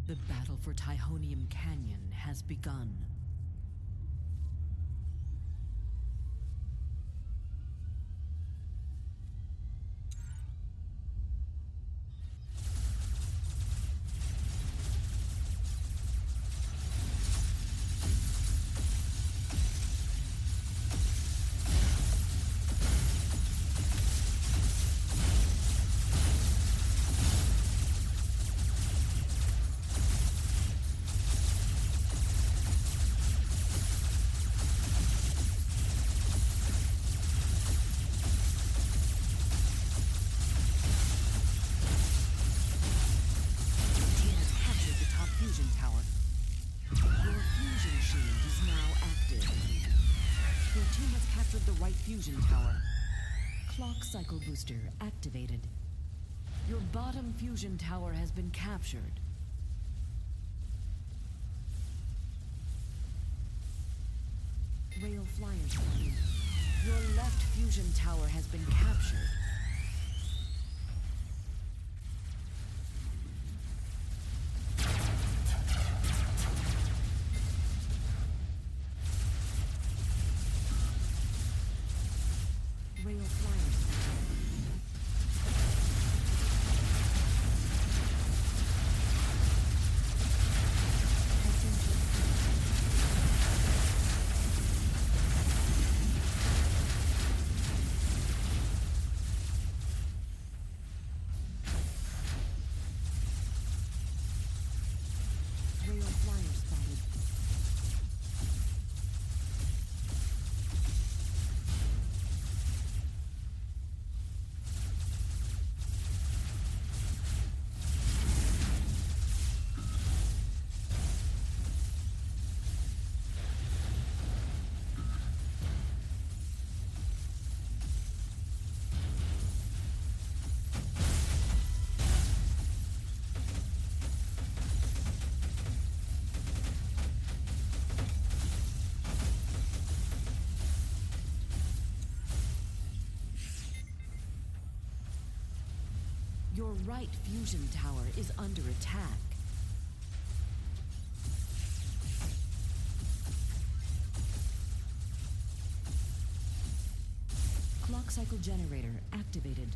The battle for Tyhonium Canyon has begun. Fusion tower. Clock cycle booster activated. Your bottom fusion tower has been captured. Rail flyers spotted. Your left fusion tower has been captured. Rail flyers. Rail flyers spotted. Your right fusion tower is under attack. Clock cycle generator activated.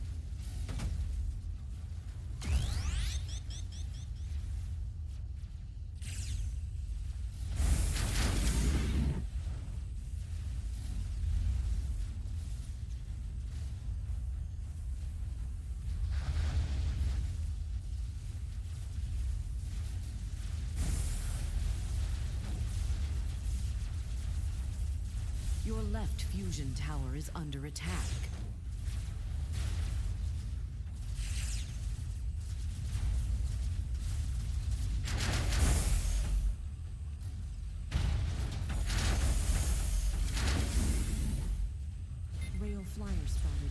Your left fusion tower is under attack. Rail flyer spotted.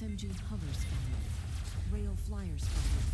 SMG hover spotted. Rail flyer spotted.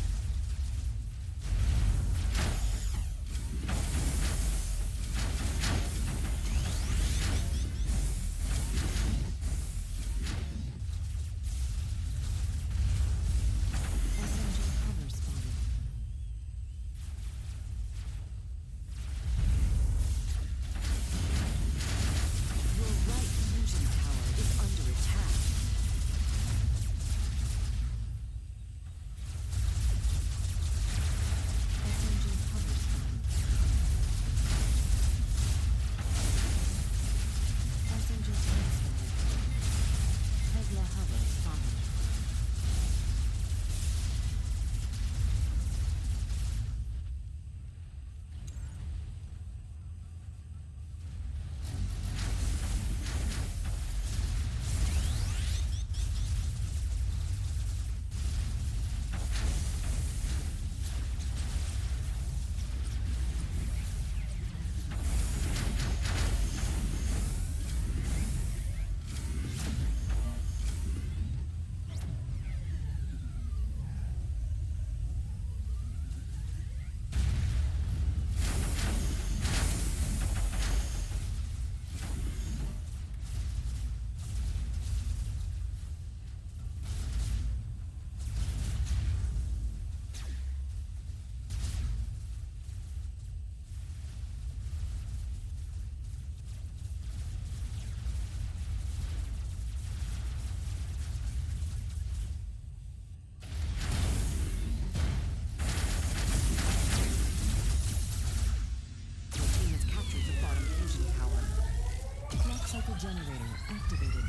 Generator activated.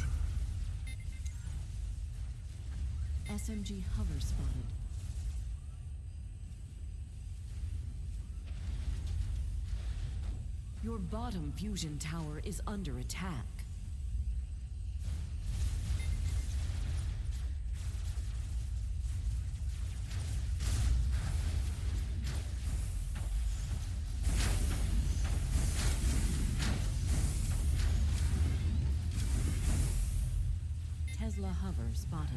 SMG hover spotted. Your bottom fusion tower is under attack. Hover spotted.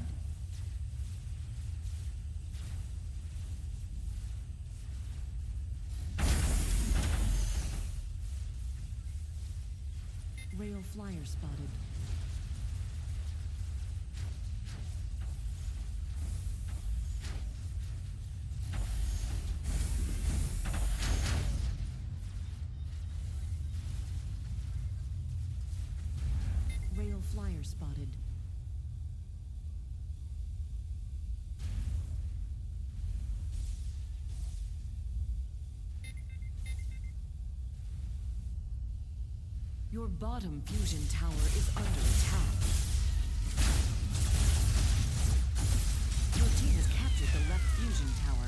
Rail flyer spotted. Rail flyer spotted. Your bottom fusion tower is under attack. Your team has captured the left fusion tower.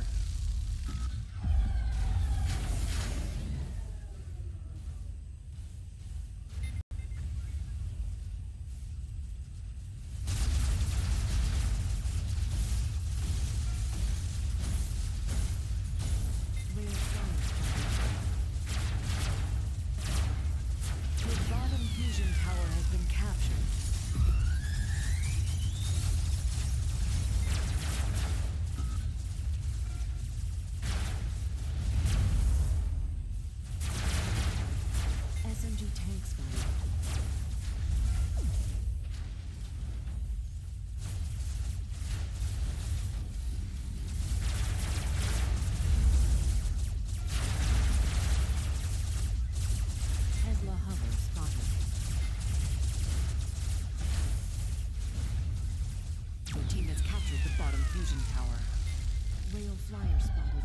Fusion tower. Rail flyer spotted.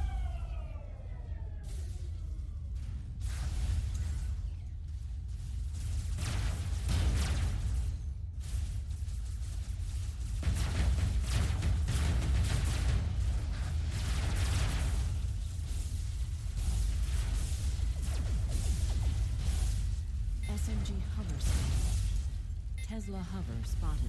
SMG hover spotted. Tesla hover spotted.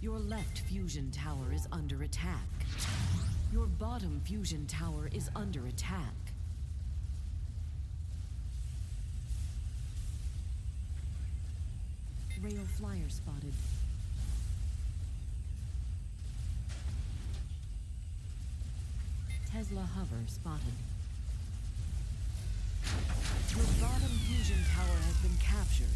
Your left fusion tower is under attack. Your bottom fusion tower is under attack. Rail flyer spotted. Tesla hover spotted. Your bottom fusion tower has been captured.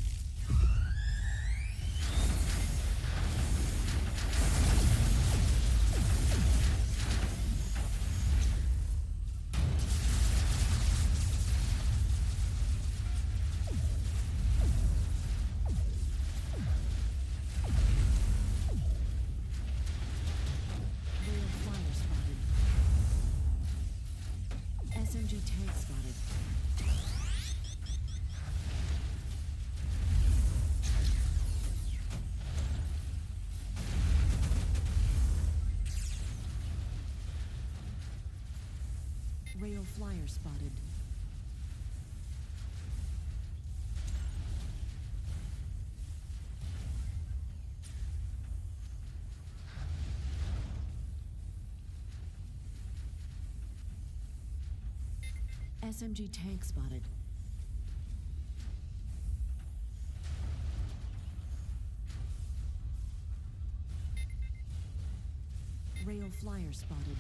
SMG tank spotted. Rail flyer spotted. SMG tank spotted. Rail flyer spotted.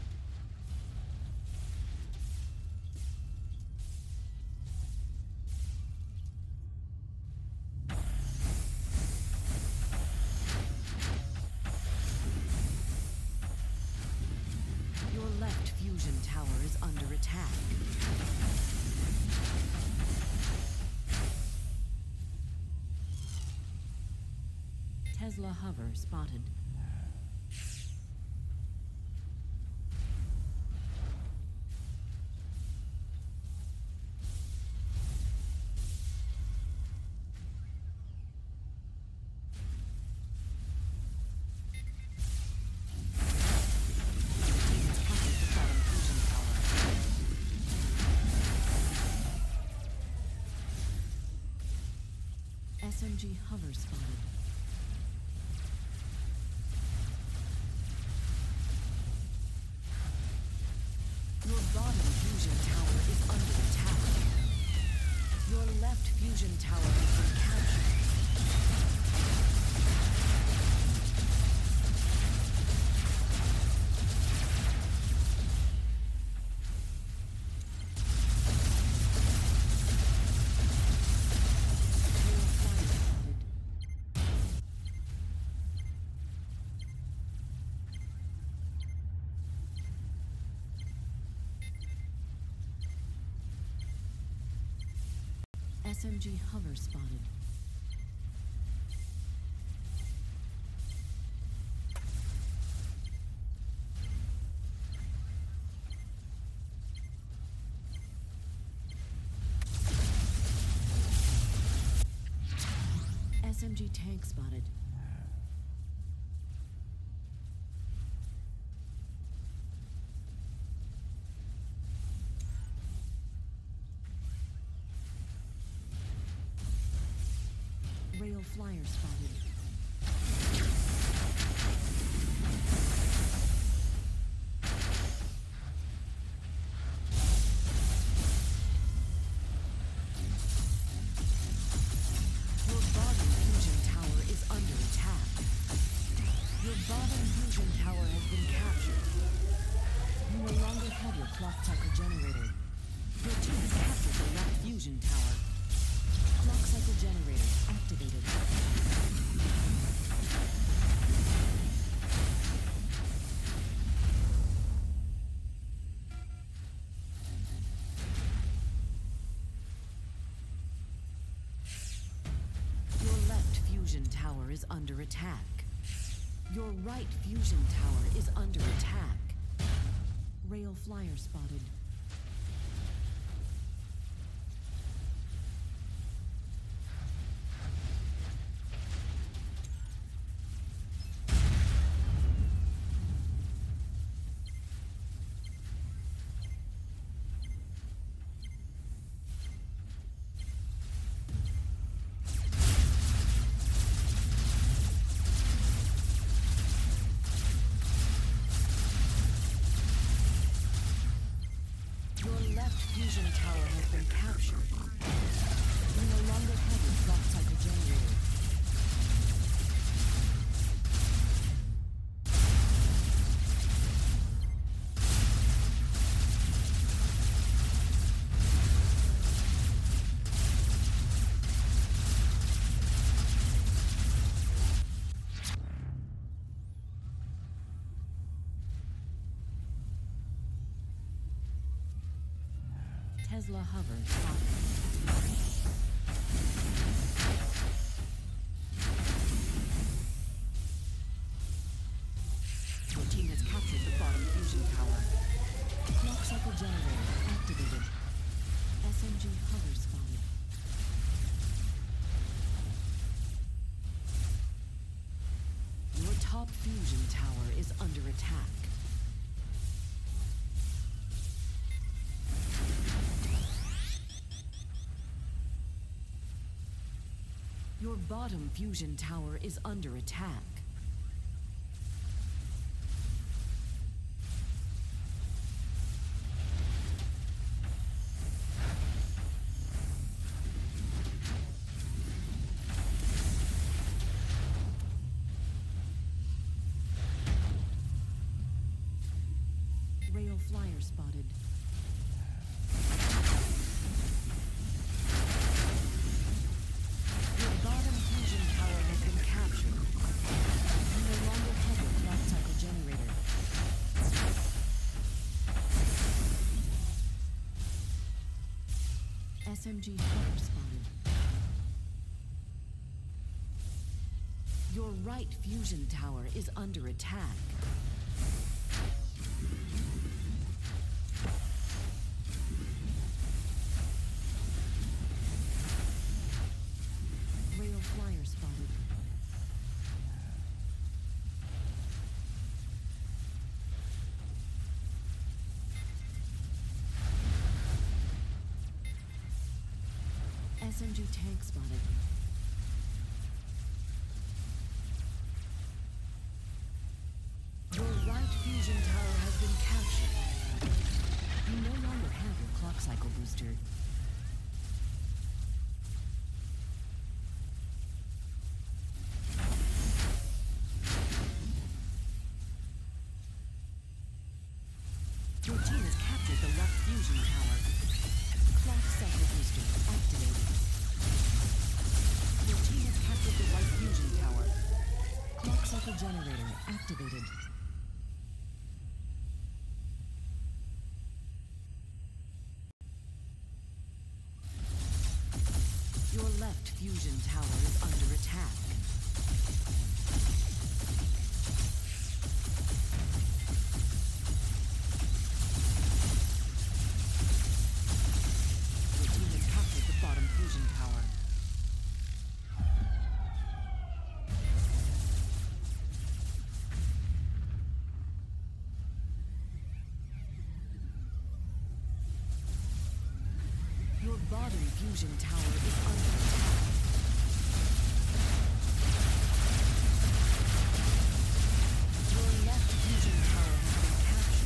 Your left fusion tower is under attack. Tesla hover spotted. SMG hover spotted. Your bottom fusion tower is under attack. Your left fusion tower has been captured. SMG hover spotted. SMG tank spotted. Rail flyer spotted. Your bottom fusion tower is under attack. Your bottom fusion tower has been captured. You no longer have your clock cycle generator. Your team has captured the left fusion tower. Clock cycle generator activated. Your left fusion tower is under attack. Your right fusion tower is under attack. Rail flyer spotted. Your left fusion tower has been captured. You no longer have your clock cycle generator. Tesla hover spotted. Your team has captured the bottom fusion tower. Clock cycle generator activated. SMG hover spotted. Your top fusion tower is under attack. Your bottom fusion tower is under attack. Rail flyer spotted. SMG hover spotted. Your right fusion tower is under attack. Rail flyer spotted. SMG tank spotted. Your right fusion tower has been captured. You no longer have your clock cycle booster. Your team has captured the left fusion tower. Clock cycle booster activated. Your team has captured the right fusion tower. Clock cycle generator activated. Your left fusion tower is under attack. Your team has captured the bottom fusion tower. Your bottom fusion tower is under attack. Your left fusion tower has been captured.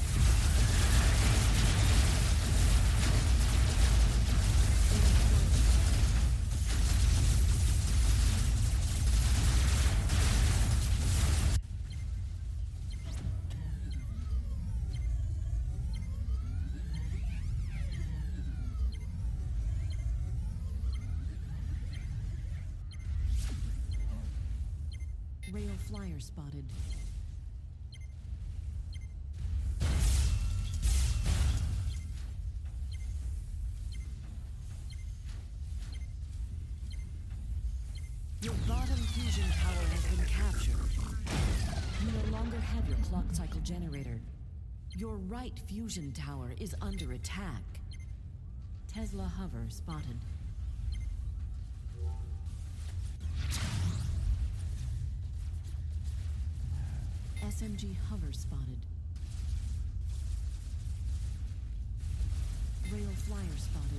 Rail flyer spotted. Your bottom fusion tower has been captured. You no longer have your clock cycle generator. Your right fusion tower is under attack. Tesla hover spotted. SMG hover spotted. Rail flyer spotted.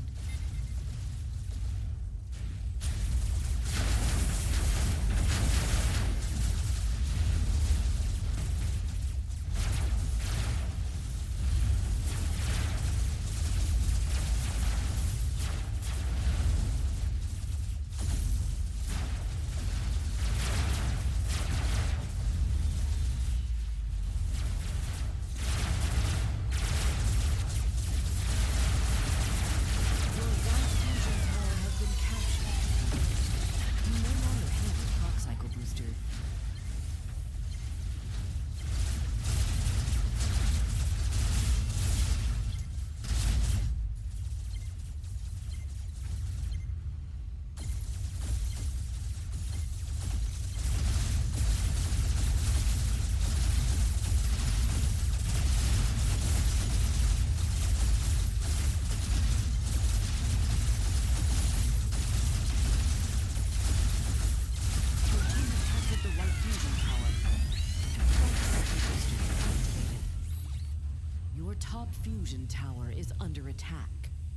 Your top fusion tower is under attack.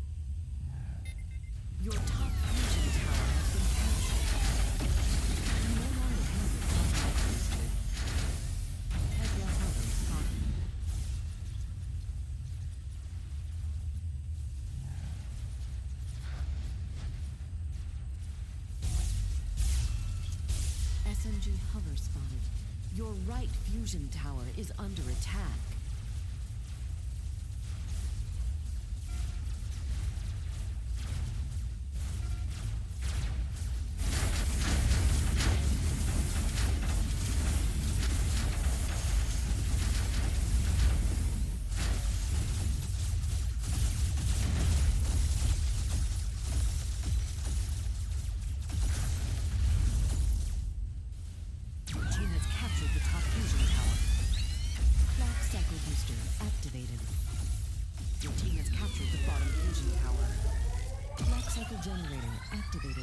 Your top fusion tower has been captured. You no longer have your contact listed. Tesla hover spotted. SMG hover spotted. Your right fusion tower is under attack. Generator activated.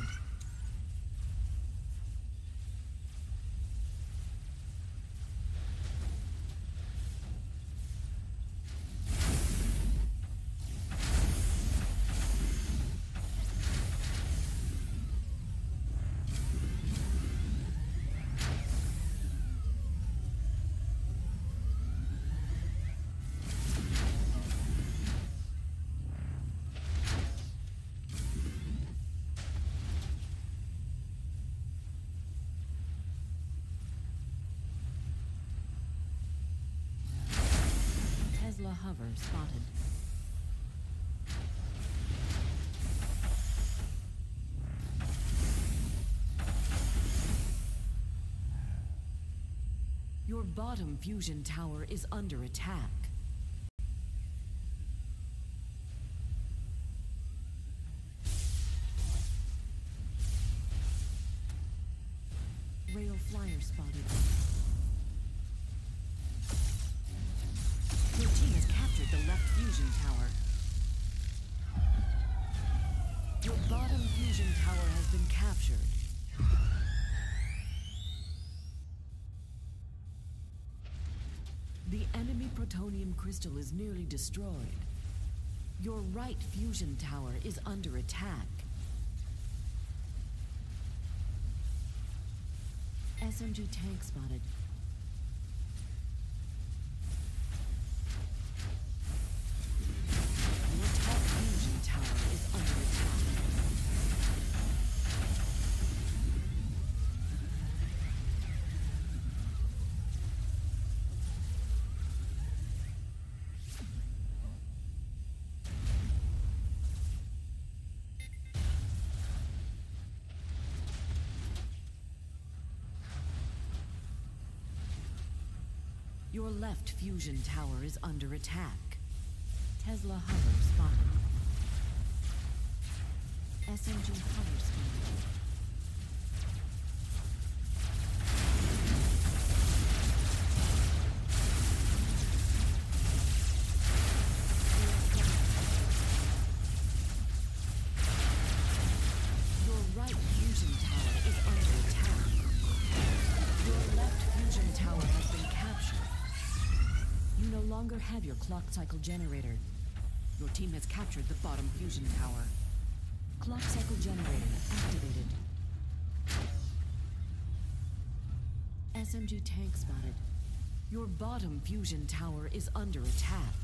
Hover spotted. Your bottom fusion tower is under attack. Rail flyer spotted. Your team has captured the left fusion tower. Your bottom fusion tower has been captured. The enemy protonium crystal is nearly destroyed. Your right fusion tower is under attack. SMG tank spotted. Your top fusion tower is under attack. Your left fusion tower is under attack. Tesla hover spotted. SMG hover spotted. Your right fusion tower is under attack. Your left fusion tower has been captured. You no longer have your clock cycle generator. Your team has captured the bottom fusion tower. Clock cycle generator activated. SMG tank spotted. Your bottom fusion tower is under attack.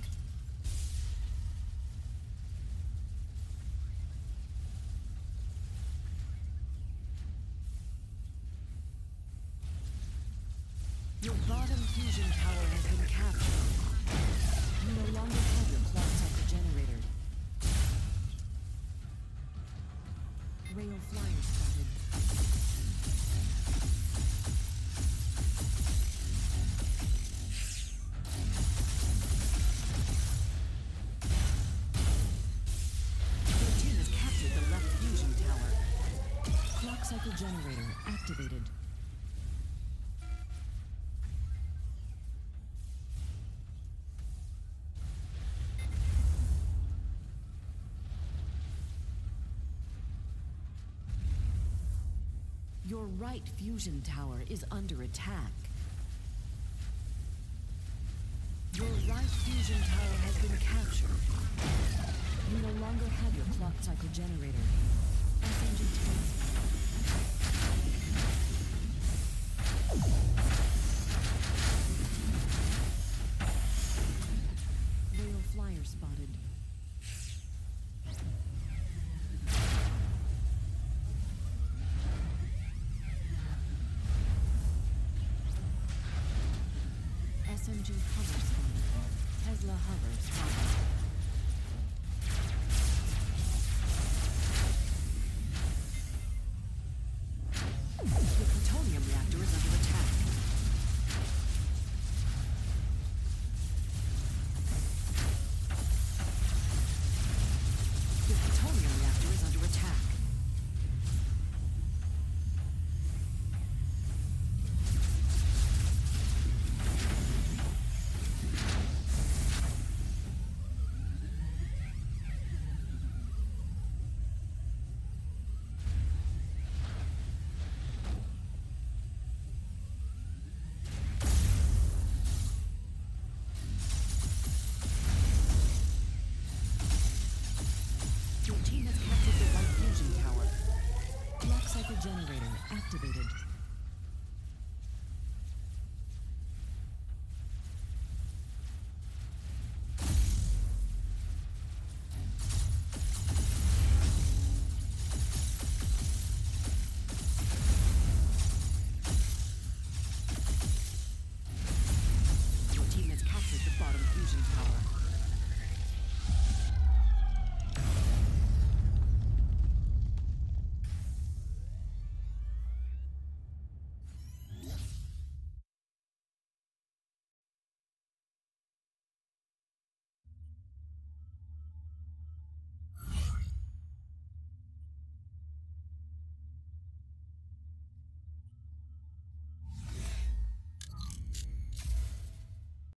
Your bottom fusion tower has been captured. You no longer have your clock cycle generator. Rail flyer spotted. Your team has captured the left fusion tower. Clock cycle generator activated. Your right fusion tower is under attack. Your right fusion tower has been captured. You no longer have your clock cycle generator. SMG tower. Rail flyer spotted. SMG hover spotted. Tesla hover spotted.